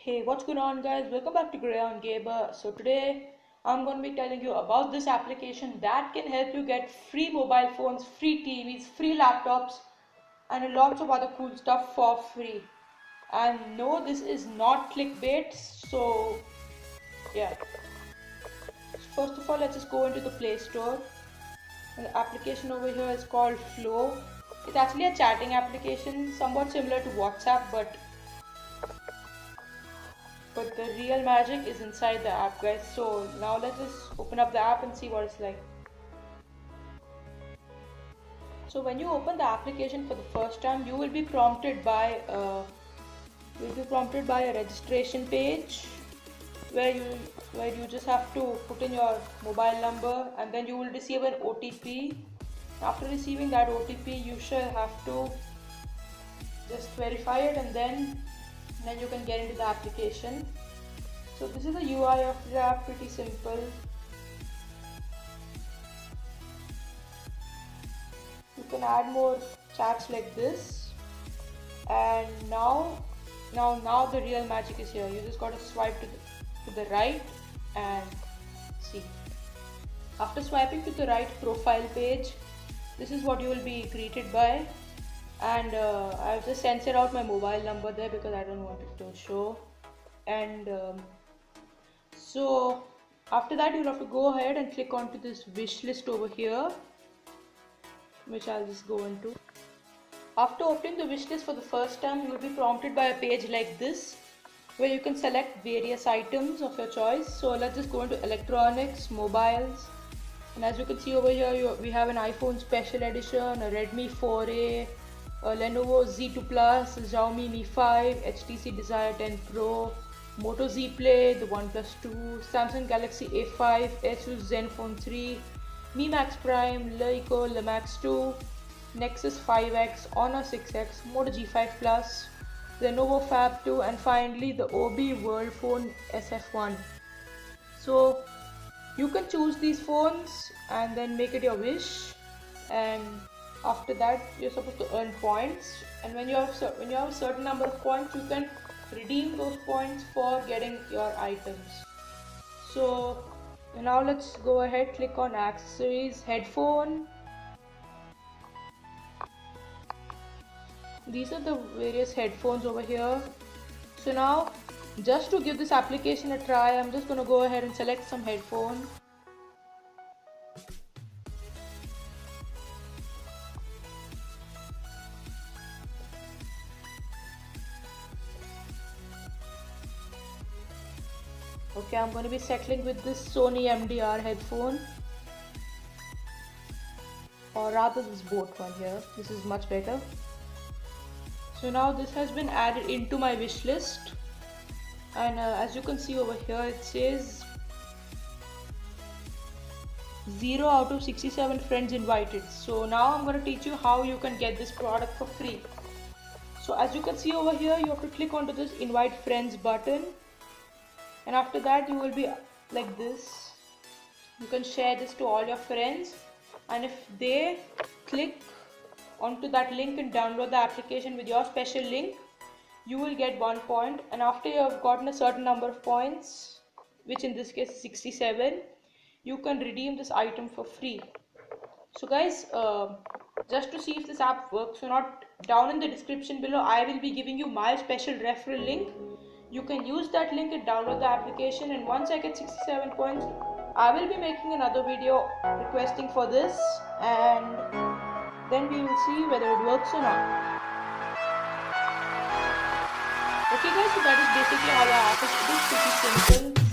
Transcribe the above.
Hey, what's going on, guys? Welcome back to Grey on Gamer. So today I'm going to be telling you about this application that can help you get free mobile phones, free TVs, free laptops, and lots of other cool stuff for free. And no, this is not clickbait. So yeah. First of all, let's just go into the Play Store. And the application over here is called Flo. It's actually a chatting application, somewhat similar to WhatsApp, but the real magic is inside the app, guys. So now let's just open up the app and see what it's like. So when you open the application for the first time, you will be prompted by a registration page where you just have to put in your mobile number, and then you will receive an OTP. After receiving that OTP, you shall have to just verify it, and then you can get into the application. So this is the UI of the app, pretty simple. You can add more chats like this, and now the real magic is here. You just got to swipe to the right and see. After swiping to the right profile page, this is what you will be greeted by. And I've just censored out my mobile number there because I don't want it to show. And so after that, you'll have to go ahead and click onto this wish list over here, which I'll just go into. After opening the wish list for the first time, you will be prompted by a page like this, where you can select various items of your choice. So let's just go into electronics, mobiles, and as you can see over here, we have an iPhone Special Edition, a Redmi 4A, a Lenovo Z2 Plus, Xiaomi Mi 5, HTC Desire 10 Pro, Moto Z Play, the OnePlus 2, Samsung Galaxy A5, Asus Zenfone 3, Mi Max Prime, Leica Lemax 2, Nexus 5X, Honor 6X, Moto G5 Plus, Lenovo Fab 2, and finally the OB World Phone SF1. So you can choose these phones and then make it your wish, and after that you're supposed to earn points, and when you have a certain number of points, you can redeem those points for getting your items. So now let's go ahead, click on accessories, headphone. These are the various headphones over here. So now, just to give this application a try, I'm just going to go ahead and select some headphone. Okay, I'm going to be settling with this Sony MDR headphone, or rather this Boat one here. This is much better. So now this has been added into my wish list, and as you can see over here, it says 0 out of 67 friends invited. So now I'm going to teach you how you can get this product for free. So as you can see over here, you have to click onto this invite friends button, and after that you will be like this. You can share this to all your friends, and if they click onto that link and download the application with your special link, you will get 1 point, and after you have gotten a certain number of points, which in this case is 67, you can redeem this item for free. So guys, just to see if this app works or not, down in the description below I will be giving you my special referral link. You can use that link and download the application, and once I get 67 points, I will be making another video requesting for this, and then we will see whether it works or not. Okay guys, so that is basically how the app is. It is pretty simple.